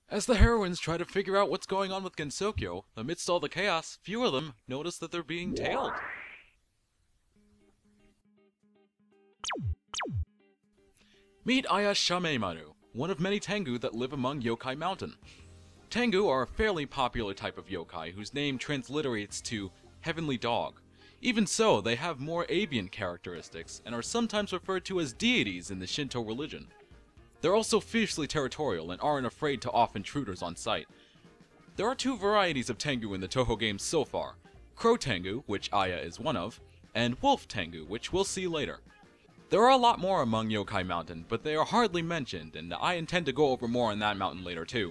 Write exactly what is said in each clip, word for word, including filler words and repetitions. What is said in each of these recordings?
As the heroines try to figure out what's going on with Gensokyo, amidst all the chaos, few of them notice that they're being tailed. Meet Aya Shamemaru, one of many Tengu that live among Yokai Mountain. Tengu are a fairly popular type of yokai whose name transliterates to Heavenly Dog. Even so, they have more avian characteristics and are sometimes referred to as deities in the Shinto religion. They're also fiercely territorial and aren't afraid to off intruders on sight. There are two varieties of Tengu in the Touhou games so far: Crow Tengu, which Aya is one of, and Wolf Tengu, which we'll see later. There are a lot more among Yokai Mountain, but they are hardly mentioned, and I intend to go over more on that mountain later too.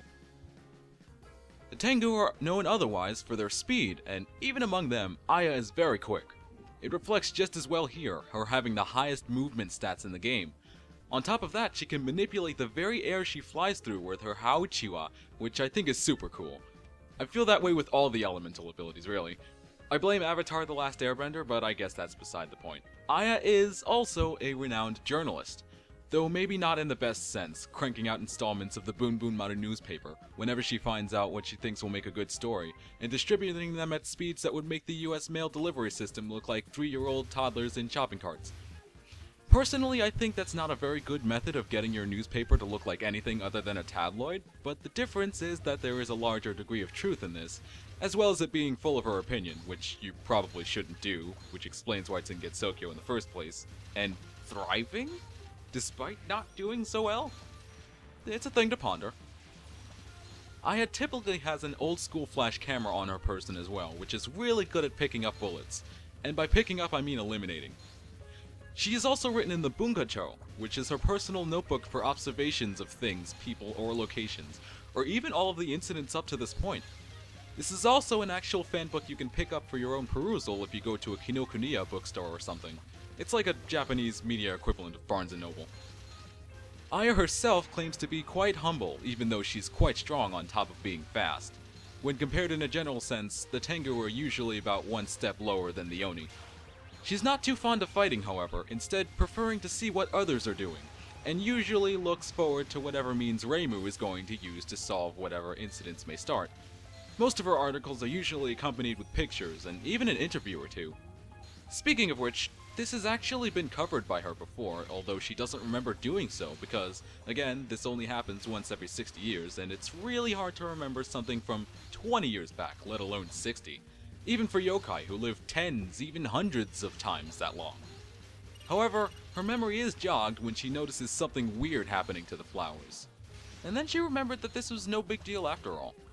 The Tengu are known otherwise for their speed, and even among them, Aya is very quick. It reflects just as well here, her having the highest movement stats in the game. On top of that, she can manipulate the very air she flies through with her Hauchiwa, which I think is super cool. I feel that way with all the elemental abilities, really. I blame Avatar: The Last Airbender, but I guess that's beside the point. Aya is also a renowned journalist, though maybe not in the best sense, cranking out installments of the Boon Boon Maru newspaper whenever she finds out what she thinks will make a good story, and distributing them at speeds that would make the U S mail delivery system look like three-year-old toddlers in shopping carts. Personally, I think that's not a very good method of getting your newspaper to look like anything other than a tabloid, but the difference is that there is a larger degree of truth in this, as well as it being full of her opinion, which you probably shouldn't do, which explains why it's in Gensokyo in the first place, and thriving? Despite not doing so well? It's a thing to ponder. Aya typically has an old school flash camera on her person as well, which is really good at picking up bullets, and by picking up I mean eliminating. She is also written in the Bunkacho, which is her personal notebook for observations of things, people, or locations, or even all of the incidents up to this point. This is also an actual fan book you can pick up for your own perusal if you go to a Kinokuniya bookstore or something. It's like a Japanese media equivalent of Barnes and Noble. Aya herself claims to be quite humble, even though she's quite strong on top of being fast. When compared in a general sense, the Tengu are usually about one step lower than the Oni. She's not too fond of fighting, however, instead preferring to see what others are doing, and usually looks forward to whatever means Reimu is going to use to solve whatever incidents may start. Most of her articles are usually accompanied with pictures, and even an interview or two. Speaking of which, this has actually been covered by her before, although she doesn't remember doing so because, again, this only happens once every sixty years, and it's really hard to remember something from twenty years back, let alone sixty. Even for yokai who live tens, even hundreds of times that long. However, her memory is jogged when she notices something weird happening to the flowers. And then she remembered that this was no big deal after all.